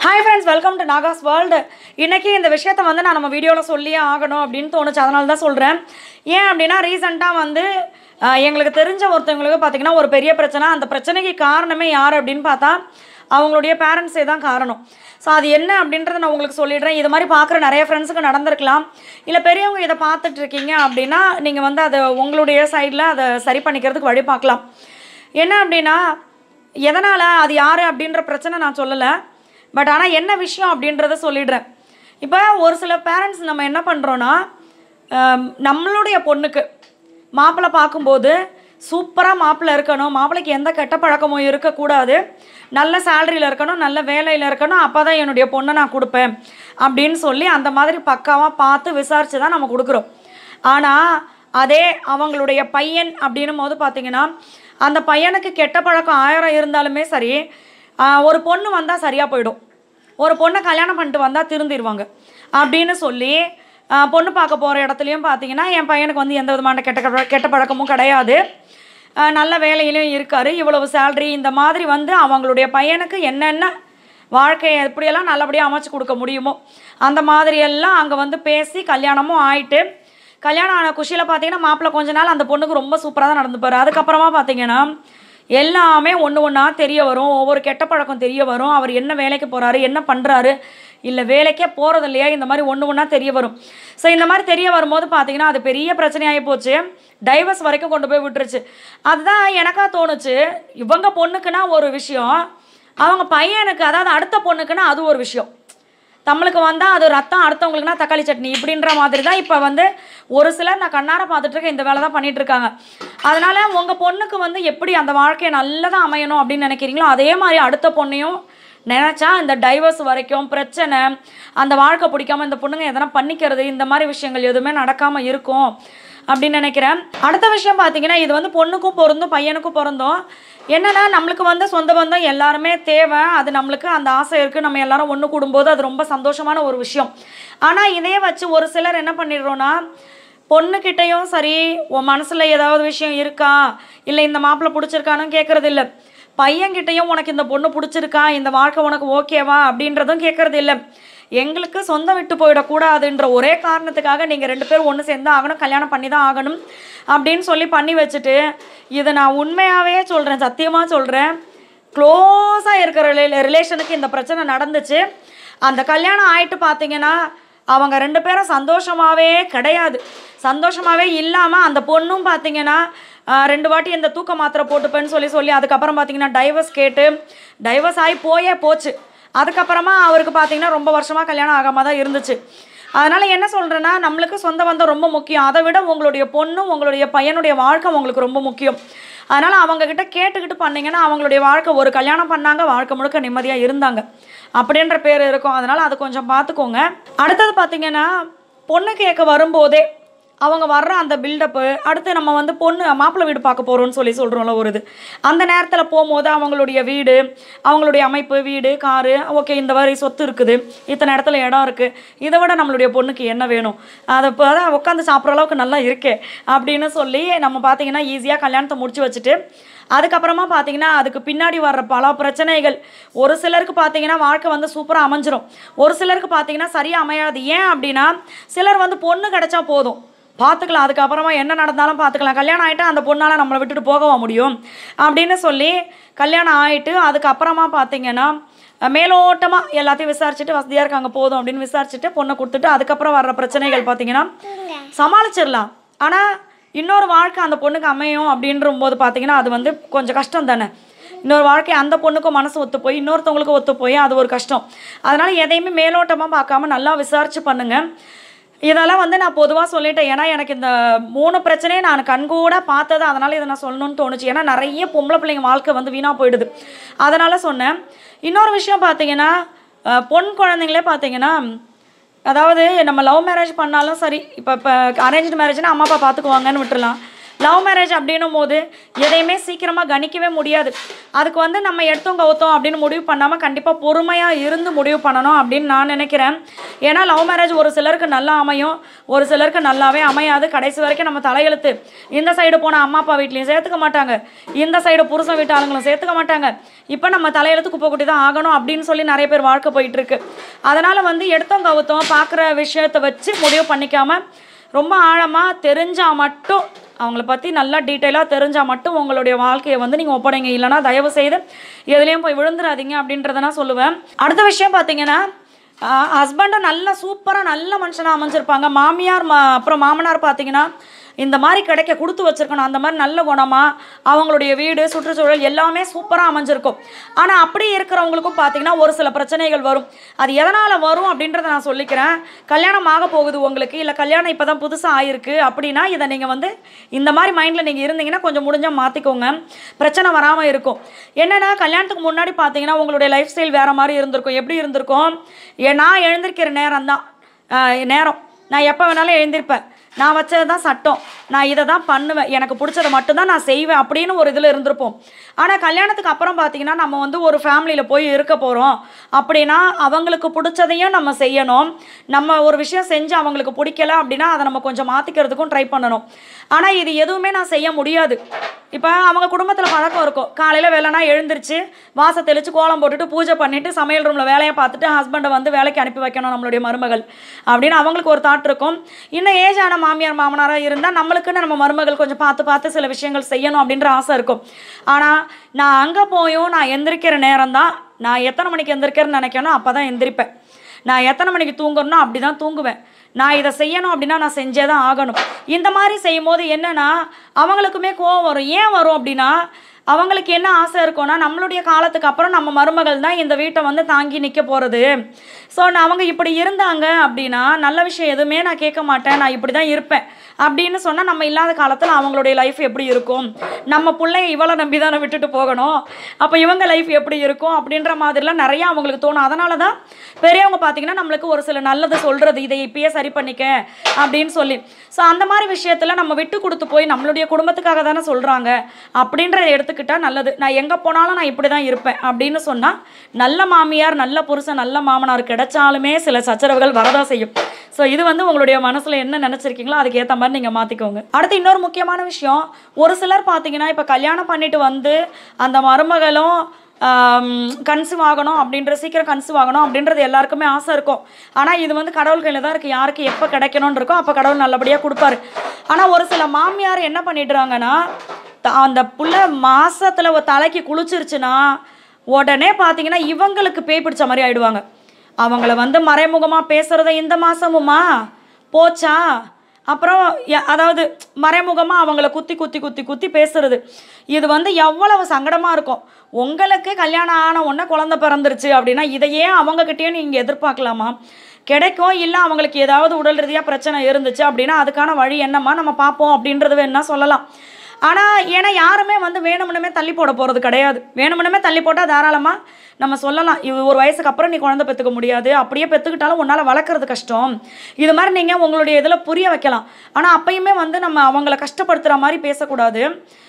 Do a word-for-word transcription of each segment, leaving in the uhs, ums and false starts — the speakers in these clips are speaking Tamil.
Hi friends, welcome to Nagas World. இன்னைக்கு இந்த விஷயத்தை வந்து நான் நம்ம வீடியோல சொல்லியே ஆகணும் அப்படினு தோணுச்சு. அதனால தான் சொல்றேன். ஏன் அப்படினா ரீசன்ட்டா வந்து எங்களுக்கு தெரிஞ்ச ஒருத்தங்களுக்கு பாத்தீங்கன்னா ஒரு பெரிய பிரச்சனை. அந்த பிரச்சனைக்கு காரணமே யார் அப்படினு பார்த்தா அவங்களுடைய பேரண்ட்ஸே தான் காரணம். சோ அது என்ன அப்படின்றத நான் உங்களுக்கு சொல்லிடுறேன். இது மாதிரி பார்க்குற நிறைய ஃப்ரெண்ட்ஸ்க்கு நடந்திருக்கலாம். இல்ல பெரியவங்க இத பார்த்துட்டு இருக்கீங்க அப்படினா நீங்க வந்து அத உங்களுடைய சைடுல அத சரி பண்ணிக்கிறதுக்கு வழி பார்க்கலாம். என்ன அப்படினா எதனால அது யாரு அப்படின்ற பிரச்சனை நான் சொல்லல. பட் ஆனா என்ன விஷயம் அப்படின்றத சொல்லிடுறேன். இப்போ ஒரு சில பேரண்ட்ஸ் நம்ம என்ன பண்றோம்னா நம்மளுடைய பொண்ணுக்கு மாப்பிள்ளை பாக்கும்போது சூப்பரா மாப்பிள்ளை இருக்கணும், மாப்பிளைக்கு எந்த கெட்ட பழக்கமும் இருக்க கூடாது, நல்ல சாலரியில இருக்கணும், நல்ல வேலையில இருக்கணும், அப்பதான் என்னுடைய பொண்ணை நான் கொடுப்பேன் அப்படின்னு சொல்லி அந்த மாதிரி பக்காவா பார்த்து விசாரிச்சு தான் நம்ம கொடுக்குறோம். ஆனா அதே அவங்களுடைய பையன் அப்படின்னும் போது பாத்தீங்கன்னா அந்த பையனுக்கு கெட்ட பழக்கம் ஆயிரம் இருந்தாலுமே சரி, ஒரு பொண்ணு வந்தா சரியா போய்டும், ஒரு பொண்ணை கல்யாணம் பண்ணிட்டு வந்தா திருந்திடுவாங்க அப்படின்னு சொல்லி பொண்ணு பார்க்க போற இடத்துலயும் பாத்தீங்கன்னா என் பையனுக்கு வந்து எந்த விதமான கெட்ட கெட்ட பழக்கமும் கிடையாது, நல்ல வேலையிலும் இருக்காரு, இவ்வளவு சேலரி, இந்த மாதிரி வந்து அவங்களுடைய பையனுக்கு என்னென்ன வாழ்க்கையை எப்படியெல்லாம் நல்லபடியாக அமைச்சு கொடுக்க முடியுமோ அந்த மாதிரியெல்லாம் அங்கே வந்து பேசி கல்யாணமும் ஆயிட்டு கல்யாணம் ஆன குஷியில் பார்த்தீங்கன்னா மாப்பிள்ளை கொஞ்ச நாள் அந்த பொண்ணுக்கு ரொம்ப சூப்பராக தான் நடந்துப்பார். அதுக்கப்புறமா பார்த்தீங்கன்னா எல்லாமே ஒன்று ஒன்றா தெரிய வரும், ஒவ்வொரு கெட்ட பழக்கம் தெரிய வரும், அவர் என்ன வேலைக்கு போகிறாரு, என்ன பண்ணுறாரு, இல்லை வேலைக்கே போகிறது இல்லையா, இந்த மாதிரி ஒன்று ஒன்றா தெரிய வரும். ஸோ இந்த மாதிரி தெரிய வரும்போது பார்த்தீங்கன்னா அது பெரிய பிரச்சனையாகி போச்சு, டைவர்ஸ் வரைக்கும் கொண்டு போய் விட்டுருச்சு. அதுதான் எனக்கா தோணுச்சு, இவங்க பொண்ணுக்குன்னா ஒரு விஷயம், அவங்க பையனுக்கு அதாவது அடுத்த பொண்ணுக்குன்னா அது ஒரு விஷயம். நம்மளுக்கு வந்தால் அது ரத்தம், அடுத்தவங்களுக்குனா தக்காளி சட்னி இப்படின்ற மாதிரி தான் இப்போ வந்து ஒரு சிலர் நான் கண்ணார பார்த்துட்ருக்கேன் இந்த வேலை தான் பண்ணிகிட்ருக்காங்க. அதனால் உங்கள் பொண்ணுக்கு வந்து எப்படி அந்த வாழ்க்கையை நல்லதாக அமையணும் அப்படின்னு நினைக்கிறீங்களோ அதே மாதிரி அடுத்த பொண்ணையும் நினச்சா இந்த டைவர்ஸ் வரைக்கும் பிரச்சனை, அந்த வாழ்க்கை பிடிக்காமல் இந்த பொண்ணுங்க எதனா பண்ணிக்கிறது, இந்த மாதிரி விஷயங்கள் எதுவுமே நடக்காமல் இருக்கும் அப்படின்னு நினைக்கிறேன். அடுத்த விஷயம் பார்த்தீங்கன்னா இது வந்து பொண்ணுக்கும் பொருந்தும் பையனுக்கும் பொருந்தும். என்னென்னா நம்மளுக்கு வந்து சொந்த பந்தம் எல்லாருமே தேவை, அது நம்மளுக்கு அந்த ஆசை இருக்குது, நம்ம எல்லாரும் ஒன்று கூடும்போது அது ரொம்ப சந்தோஷமான ஒரு விஷயம். ஆனால் இதே வச்சு ஒரு சிலர் என்ன பண்ணிடுறோன்னா பொண்ணுக்கிட்டையும் சரி உன் மனசில் ஏதாவது விஷயம் இருக்கா, இல்லை இந்த மாப்பிள்ளை பிடிச்சிருக்கான்னு கேட்குறது இல்லை, பையன்கிட்டையும் உனக்கு இந்த பொண்ணு பிடிச்சிருக்கா, இந்த வாழ்க்கை உனக்கு ஓகேவா அப்படின்றதும் கேட்குறது இல்லை. எங்களுக்கு சொந்தம் விட்டு போயிடக்கூடாதுன்ற ஒரே காரணத்துக்காக நீங்கள் ரெண்டு பேரும் ஒன்று சேர்ந்து ஆகணும், கல்யாணம் பண்ணி தான் ஆகணும் அப்படின்னு சொல்லி பண்ணி வச்சுட்டு, இதை நான் உண்மையாகவே சொல்கிறேன், சத்தியமாக சொல்கிறேன், க்ளோஸாக இருக்கிற ரிலே ரிலேஷனுக்கு இந்த பிரச்சனை நடந்துச்சு. அந்த கல்யாணம் ஆகிட்டு பார்த்தீங்கன்னா அவங்க ரெண்டு பேரும் சந்தோஷமாகவே கிடையாது, சந்தோஷமாகவே இல்லாமல் அந்த பொண்ணும் பார்த்தீங்கன்னா ரெண்டு வாட்டி இந்த தூக்க மாத்திரை போட்டுப்பேன்னு சொல்லி சொல்லி அதுக்கப்புறம் பார்த்தீங்கன்னா டைவர்ஸ் கேட்டு டைவர்ஸ் ஆகி போயே போச்சு. அதுக்கப்புறமா அவருக்கு பார்த்தீங்கன்னா ரொம்ப வருஷமாக கல்யாணம் ஆகாமல் தான் இருந்துச்சு. அதனால் என்ன சொல்கிறேன்னா நம்மளுக்கு சொந்த பந்தம் ரொம்ப முக்கியம், அதை விட உங்களுடைய பொண்ணும் உங்களுடைய பையனுடைய வாழ்க்கை உங்களுக்கு ரொம்ப முக்கியம். அதனால் அவங்கக்கிட்ட கேட்டுக்கிட்டு பண்ணிங்கன்னா அவங்களுடைய வாழ்க்கை ஒரு கல்யாணம் பண்ணாங்க, வாழ்க்கை முழுக்க நிம்மதியாக இருந்தாங்க அப்படின்ற பேர் இருக்கும். அதனால் அது கொஞ்சம் பார்த்துக்கோங்க. அடுத்தது பார்த்திங்கன்னா பொண்ணு கேட்க வரும்போதே அவங்க வர்ற அந்த பில்டப்பு, அடுத்து நம்ம வந்து பொண்ணு மாப்பிள்ளை வீடு பார்க்க போகிறோன்னு சொல்லி சொல்கிறோம்ல ஒரு இது, அந்த நேரத்தில் போகும்போது அவங்களுடைய வீடு, அவங்களுடைய அமைப்பு, வீடு, காரு, ஓகே இந்த மாதிரி சொத்து இருக்குது, இத்தனை இடத்துல இடம் இருக்குது, இதை விட நம்மளுடைய பொண்ணுக்கு என்ன வேணும், அதை இப்போ தான் உட்காந்து சாப்பிட்ற அளவுக்கு நல்லா இருக்கே அப்படின்னு சொல்லி நம்ம பார்த்திங்கன்னா ஈஸியாக கல்யாணத்தை முடிச்சு வச்சுட்டு அதுக்கப்புறமா பார்த்தீங்கன்னா அதுக்கு பின்னாடி வர்ற பல பிரச்சனைகள், ஒரு சிலருக்கு பார்த்தீங்கன்னா வாழ்க்கை வந்து சூப்பராக அமைஞ்சிரும், ஒரு சிலருக்கு பார்த்தீங்கன்னா சரியாக அமையாது. ஏன் அப்படின்னா சிலர் வந்து பொண்ணு கிடச்சா போதும் பார்த்துக்கலாம், அதுக்கப்புறமா என்ன நடந்தாலும் பார்த்துக்கலாம், கல்யாணம் ஆகிட்டு அந்த பொண்ணால் நம்மளை விட்டுட்டு போகவா முடியும் அப்படின்னு சொல்லி கல்யாணம் ஆகிட்டு அதுக்கப்புறமா பார்த்தீங்கன்னா மேலோட்டமாக எல்லாத்தையும் விசாரிச்சுட்டு வசதியாக இருக்காங்க போதும் அப்படின்னு விசாரிச்சுட்டு பொண்ணை கொடுத்துட்டு அதுக்கப்புறம் வர்ற பிரச்சனைகள் பார்த்தீங்கன்னா சமாளிச்சிடலாம். ஆனால் இன்னொரு வாழ்க்கை அந்த பொண்ணுக்கு அமையும் அப்படின்ற போது பார்த்தீங்கன்னா அது வந்து கொஞ்சம் கஷ்டம் தானே. இன்னொரு வாழ்க்கை அந்த பொண்ணுக்கும் மனசு ஒத்து போய் இன்னொருத்தவங்களுக்கும் ஒத்து போய் அது ஒரு கஷ்டம். அதனால் எதையுமே மேலோட்டமாக பார்க்காம நல்லா விசாரித்து பண்ணுங்கள். இதெல்லாம் வந்து நான் பொதுவாக சொல்லிட்டேன், ஏன்னா எனக்கு இந்த மூணு பிரச்சனையை நான் கண்கூட பார்த்தது, அதனால் இதை நான் சொல்லணும்னு தோணுச்சு. ஏன்னா நிறைய பொம்பளை பிள்ளைங்க வாழ்க்கை வந்து வீணாக போயிடுது, அதனால் சொன்னேன். இன்னொரு விஷயம் பார்த்தீங்கன்னா பொன் குழந்தைங்களே பார்த்தீங்கன்னா அதாவது நம்ம லவ் மேரேஜ் பண்ணாலும் சரி, இப்போ இப்போ அரேஞ்ச்டு மேரேஜ்னால் அம்மா அப்பா பார்த்துக்குவாங்கன்னு விட்டுடலாம், லவ் மேரேஜ் அப்படின்னும் போது எதையுமே சீக்கிரமாக கணிக்கவே முடியாது. அதுக்கு வந்து நம்ம எடுத்தோம் கவுத்தோம் அப்படின்னு முடிவு பண்ணாமல் கண்டிப்பாக பொறுமையாக இருந்து முடிவு பண்ணணும் அப்படின்னு நான் நினைக்கிறேன். ஏன்னா லவ் மேரேஜ் ஒரு சிலருக்கு நல்லா அமையும், ஒரு சிலருக்கு நல்லாவே அமையாது. கடைசி வரைக்கும் நம்ம தலையெழுத்து. இந்த சைடு போனால் அம்மா அப்பா வீட்லையும் சேர்த்துக்க மாட்டாங்க, இந்த சைடு புருஷன் வீட்டு ஆளுங்களும் சேர்த்துக்க மாட்டாங்க. இப்போ நம்ம தலையெழுத்து குப்பை குட்டி தான் ஆகணும் அப்படின்னு சொல்லி நிறைய பேர் வாழ்க்கை போயிட்டுருக்கு. அதனால் வந்து எடுத்தோம் கவுத்தோம் பார்க்குற விஷயத்தை வச்சு முடிவு பண்ணிக்காமல் ரொம்ப ஆழமாக தெரிஞ்சால் மட்டும், அவங்கள பற்றி நல்லா டீட்டெயிலாக தெரிஞ்சால் மட்டும் உங்களுடைய வாழ்க்கையை வந்து நீங்கள் ஒப்படைங்க. இல்லைனா தயவு செய்து எதுலேயும் போய் விழுந்துடாதீங்க அப்படின்றத நான் சொல்லுவேன். அடுத்த விஷயம் பார்த்தீங்கன்னா, ஹஸ்பண்டும் நல்ல சூப்பராக நல்ல மனுஷனாக அமைஞ்சிருப்பாங்க. மாமியார் மா அப்புறம் மாமனார் பார்த்தீங்கன்னா இந்த மாதிரி கிடைக்க கொடுத்து வச்சுருக்கணும். அந்த மாதிரி நல்ல குணமாக அவங்களுடைய வீடு சுற்றுச்சூழல் எல்லாமே சூப்பராக அமைஞ்சிருக்கும். ஆனால் அப்படி இருக்கிறவங்களுக்கும் பார்த்திங்கன்னா ஒரு சில பிரச்சனைகள் வரும். அது எதனால் வரும் அப்படின்றத நான் சொல்லிக்கிறேன். கல்யாணம் ஆக போகுது உங்களுக்கு, இல்லை கல்யாணம் இப்போ தான் புதுசாக ஆகிருக்கு அப்படின்னா இதை நீங்கள் வந்து இந்த மாதிரி மைண்டில் நீங்கள் இருந்தீங்கன்னா கொஞ்சம் முடிஞ்சால் மாற்றிக்கோங்க, பிரச்சனை வராமல் இருக்கும். என்னென்னா கல்யாணத்துக்கு முன்னாடி பார்த்தீங்கன்னா உங்களுடைய லைஃப் ஸ்டைல் வேறு மாதிரி இருந்திருக்கும். எப்படி இருந்திருக்கும், ஏ நான் எழுந்திருக்கிற நேரம் தான் நேரம், நான் எப்போ வேணாலும் எழுந்திருப்பேன், நான் வச்சது தான் சட்டம், நான் இதை தான் பண்ணுவேன், எனக்கு பிடிச்சதை மட்டும்தான் நான் செய்வேன் அப்படின்னு ஒரு இதில் இருந்திருப்போம். ஆனால் கல்யாணத்துக்கு அப்புறம் பார்த்திங்கன்னா நம்ம வந்து ஒரு ஃபேமிலியில் போய் இருக்க போகிறோம் அப்படின்னா அவங்களுக்கு பிடிச்சதையும் நம்ம செய்யணும். நம்ம ஒரு விஷயம் செஞ்சு அவங்களுக்கு பிடிக்கல அப்படின்னா அதை நம்ம கொஞ்சம் மாற்றிக்கிறதுக்கும் ட்ரை பண்ணணும். ஆனால் இது எதுவுமே நான் செய்ய முடியாது. இப்போ அவங்க குடும்பத்தில் பழக்கம் இருக்கும், காலையில் வேலைனா எழுந்திரிச்சு வாசை தெளித்து கோலம் போட்டுட்டு பூஜை பண்ணிவிட்டு சமையல் ரூமில் வேலையை பார்த்துட்டு ஹஸ்பண்டை வந்து வேலைக்கு அனுப்பி வைக்கணும் நம்மளுடைய மருமகள் அப்படின்னு அவங்களுக்கு ஒரு தாட் இருக்கும். இன்னும் ஏஜ் ஆன மாமியார் மாமனாராக இருந்தால் நம்மளுக்குன்னு நம்ம மருமகள் கொஞ்சம் பார்த்து பார்த்து சில விஷயங்கள் செய்யணும் அப்படின்ற ஆசை இருக்கும். ஆனால் நான் அங்கே போயும் நான் எந்திரிக்கிற நேரம் தான், நான் எத்தனை மணிக்கு எந்திரிக்கிறேன்னு நினைக்கணும் அப்போ தான் எந்திரிப்பேன், நான் எத்தனை மணிக்கு தூங்கணும்னா அப்படி தான் தூங்குவேன், நான் இதை செய்யணும் அப்படின்னா நான் செஞ்சே தான் ஆகணும். இந்த மாதிரி செய்யும் போது என்னென்னா அவங்களுக்குமே கோவம் வரும். ஏன் வரும் அப்படின்னா அவங்களுக்கு என்ன ஆசை இருக்கும்னா நம்மளுடைய காலத்துக்கு அப்புறம் நம்ம மருமகள் தான் இந்த வீட்டை வந்து தாங்கி நிற்க போகிறது. ஸோ அவங்க இப்படி இருந்தாங்க அப்படின்னா நல்ல விஷயம் எதுவுமே நான் கேட்க மாட்டேன், நான் இப்படி தான் இருப்பேன் அப்படின்னு சொன்னால் நம்ம இல்லாத காலத்தில் அவங்களுடைய லைஃப் எப்படி இருக்கும், நம்ம பிள்ளைங்க இவ்வளோ நம்பி தானே விட்டுட்டு போகணும், அப்போ இவங்க லைஃப் எப்படி இருக்கும் அப்படின்ற மாதிரிலாம் நிறையா அவங்களுக்கு தோணும். அதனால தான் பெரியவங்க பார்த்திங்கன்னா நம்மளுக்கு ஒரு சில நல்லது சொல்கிறது, இதை இப்பயே சரி பண்ணிக்க அப்படின்னு சொல்லி. ஸோ அந்த மாதிரி விஷயத்தில் நம்ம விட்டு கொடுத்து போய் நம்மளுடைய குடும்பத்துக்காக தானே சொல்கிறாங்க அப்படின்றத எடுத்துக்கிட்டால் நல்லது. நான் எங்கே போனாலும் நான் இப்படி தான் இருப்பேன் அப்படின்னு சொன்னால் நல்ல மாமியார் நல்ல புருஷன் நல்ல மாமனார் கிடைச்சாலுமே சில சச்சரவுகள் வரதான் செய்யும். ஸோ இது வந்து உங்களுடைய மனசில் என்ன நினச்சிருக்கீங்களோ அதுக்கு ஏற்ற மாதிரி நீங்கள் மாற்றிக்கோங்க. அடுத்து இன்னொரு முக்கியமான விஷயம், ஒரு சிலர் பார்த்தீங்கன்னா இப்போ கல்யாணம் பண்ணிட்டு வந்து அந்த மருமகளும் கன்சீவ் ஆகணும் அப்படின்ற சீக்கிரம் கன்சீவ் ஆகணும் அப்படின்றது எல்லாருக்குமே ஆசை இருக்கும். ஆனால் இது வந்து கடவுள் கையில் தான் இருக்குது, யாருக்கு எப்போ கிடைக்கணும்னு இருக்கோ அப்போ கடவுள் நல்லபடியாக கொடுப்பாரு. ஆனால் ஒரு சில மாமியார் என்ன பண்ணிடுறாங்கன்னா அந்த புள்ள மாசத்துல ஒரு தலைக்கு குளிச்சிருச்சுன்னா உடனே பார்த்தீங்கன்னா இவங்களுக்கு பேய் பிடிச்ச மாதிரி ஆயிடுவாங்க. அவங்கள வந்து மறைமுகமாக பேசுகிறத இந்த மாதமுமா போச்சா, அப்புறம் அதாவது மறைமுகமாக அவங்கள குத்தி குத்தி குத்தி குத்தி பேசுறது, இது வந்து எவ்வளவு சங்கடமாக இருக்கும். உங்களுக்கு கல்யாணம் ஆன உடனே குழந்தை பிறந்துருச்சு அப்படின்னா இதையே அவங்கக்கிட்டேயும் நீங்கள் எதிர்பார்க்கலாமா? கிடைக்கும். இல்லை அவங்களுக்கு ஏதாவது உடல் ரீதியாக பிரச்சனை இருந்துச்சு அப்படின்னா அதுக்கான வழி என்னம்மா நம்ம பார்ப்போம் அப்படின்றது வேணா சொல்லலாம். ஆனால் ஏன்னா யாருமே வந்து வேணுமுன்னமே தள்ளி போட போகிறது கிடையாது. வேணுமுன்னமே தள்ளி போட்டால் தாராளமாக நம்ம சொல்லலாம், இது ஒரு வயசுக்கு அப்புறம் நீ குழந்தை பெற்றுக்க முடியாது, அப்படியே பெற்றுக்கிட்டாலும் உன்னால் வளர்க்குறது கஷ்டம், இது மாதிரி நீங்கள் உங்களுடைய இதில் புரிய வைக்கலாம். ஆனால் அப்பயுமே வந்து நம்ம அவங்கள கஷ்டப்படுத்துகிற மாதிரி பேசக்கூடாது.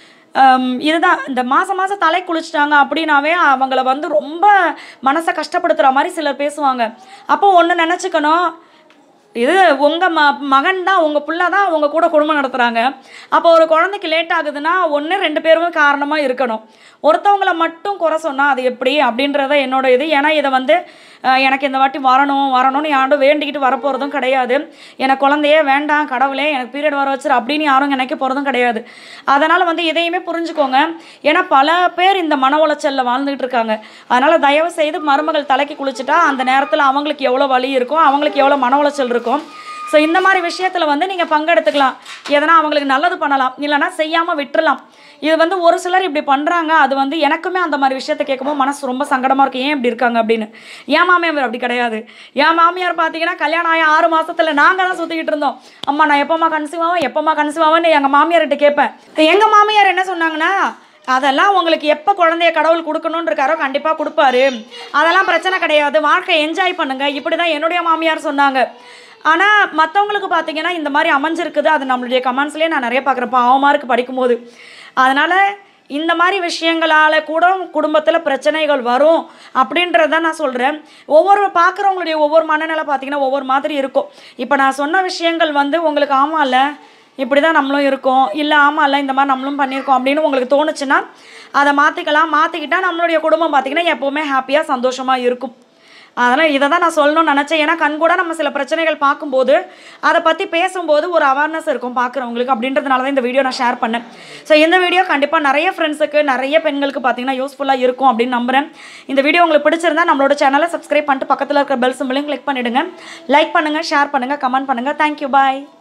இதுதான் இந்த மாதம் மாதம் தலை குளிச்சிட்டாங்க அப்படின்னாவே அவங்கள வந்து ரொம்ப மனசை கஷ்டப்படுத்துகிற மாதிரி சிலர் பேசுவாங்க. அப்போ ஒன்று நினச்சிக்கணும், இது உங்கள் ம மகன் தான் உங்கள் பிள்ளை தான் உங்கள் கூட குடும்பம் நடத்துகிறாங்க. அப்போ ஒரு குழந்தைக்கு லேட் ஆகுதுன்னா ஒன்று ரெண்டு பேருமே காரணமாக இருக்கணும். ஒருத்தவங்களை மட்டும் குறை சொன்னால் அது எப்படி அப்படின்றத என்னோட இது. ஏன்னா இதை வந்து எனக்கு இந்த வாட்டி வரணும் வரணும்னு யாரும் வேண்டிக்கிட்டு வரப்போகிறதும் கிடையாது. எனக்கு குழந்தையே வேண்டாம் கடவுளே எனக்கு பீரியட் வர வச்சிரு அப்படின்னு யாரும் நினைக்க போகிறதும் கிடையாது. அதனால் வந்து இதையுமே புரிஞ்சுக்கோங்க. ஏன்னா பல பேர் இந்த மன உளைச்சலில் வாழ்ந்துகிட்டு இருக்காங்க. அதனால் தயவு செய்து மருமகள் தலைக்கு குளிச்சுட்டா அந்த நேரத்தில் அவங்களுக்கு எவ்வளோ வலி இருக்கும், அவங்களுக்கு எவ்வளோ மன உளைச்சல் இருக்கும். ஸோ இந்த மாதிரி விஷயத்தில் வந்து நீங்கள் பங்கெடுத்துக்கலாம். எதனா அவங்களுக்கு நல்லது பண்ணலாம், இல்லைனா செய்யாமல் விட்டுறலாம். இது வந்து ஒரு சிலர் இப்படி பண்ணுறாங்க. அது வந்து எனக்குமே அந்த மாதிரி விஷயத்தை கேட்கும்போது மனசு ரொம்ப சங்கடமாக இருக்குது, ஏன் இப்படி இருக்காங்க அப்படின்னு. என் மாமியார் அப்படி கிடையாது. என் மாமியார் பார்த்தீங்கன்னா கல்யாணம் ஆகி ஆறு மாதத்தில் நாங்கள் தான் சுற்றிக்கிட்டு இருந்தோம். அம்மா நான் எப்போம்மா கன்சீவ் ஆகும் எப்போம்மா கன்சீவ் ஆகும்னு எங்கள் மாமியார்கிட்ட கேட்பேன். எங்கள் மாமியார் என்ன சொன்னாங்கன்னா, அதெல்லாம் உங்களுக்கு எப்போ குழந்தைய கடவுள் கொடுக்கணுன்னு இருக்காரோ கண்டிப்பாக கொடுப்பாரு, அதெல்லாம் பிரச்சனை கிடையாது, வாழ்க்கை என்ஜாய் பண்ணுங்கள், இப்படி தான் என்னுடைய மாமியார் சொன்னாங்க. ஆனால் மற்றவங்களுக்கு பார்த்தீங்கன்னா இந்த மாதிரி அமைஞ்சிருக்குது. அது நம்மளுடைய கமெண்ட்ஸ்லேயே நான் நிறைய பார்க்குறேன், பாவமாக இருக்குது படிக்கும்போது. அதனால் இந்த மாதிரி விஷயங்களால் கூட குடும்பத்தில் பிரச்சனைகள் வரும் அப்படின்றத நான் சொல்கிறேன். ஒவ்வொரு பார்க்குறவங்களுடைய ஒவ்வொரு மனநிலை பார்த்திங்கன்னா ஒவ்வொரு மாதிரி இருக்கும். இப்போ நான் சொன்ன விஷயங்கள் வந்து உங்களுக்கு ஆமாம் இல்லை இப்படி தான் நம்மளும் இருக்கோம், இல்லை ஆமாம் இல்லை இந்த மாதிரி நம்மளும் பண்ணியிருக்கோம் அப்படின்னு உங்களுக்கு தோணுச்சுன்னா அதை மாற்றிக்கலாம். மாற்றிக்கிட்டால் நம்மளுடைய குடும்பம் பார்த்திங்கன்னா எப்போவுமே ஹாப்பியாக சந்தோஷமாக இருக்கும். அதனால் இதை தான் நான் சொல்லணும்னு நினச்சேன். ஏன்னா கண் கூட நம்ம சில பிரச்சனைகள் பார்க்கும்போது அதை பற்றி பேசும்போது ஒரு அவேர்னஸ் இருக்கும் பார்க்குறவங்களுக்கு. அப்படின்றதுனால தான் இந்த வீடியோ நான் ஷேர் பண்ணேன். ஸோ இந்த வீடியோ கண்டிப்பாக நிறைய ஃப்ரெண்ட்ஸுக்கு நிறைய பெண்களுக்கு பார்த்திங்கன்னா யூஸ்ஃபுல்லாக இருக்கும் அப்படின்னு நம்புகிறேன். இந்த வீடியோ உங்களுக்கு பிடிச்சிருந்தா நம்மளோட சேனலை சப்ஸ்கிரைப் பண்ணிட்டு பக்கத்தில் இருக்கிற பெல் சிம்பளையும் கிளிக் பண்ணிவிடுங்க. லைக் பண்ணுங்கள், ஷேர் பண்ணுங்கள், கமெண்ட் பண்ணுங்கள். தேங்க்யூ, பாய்.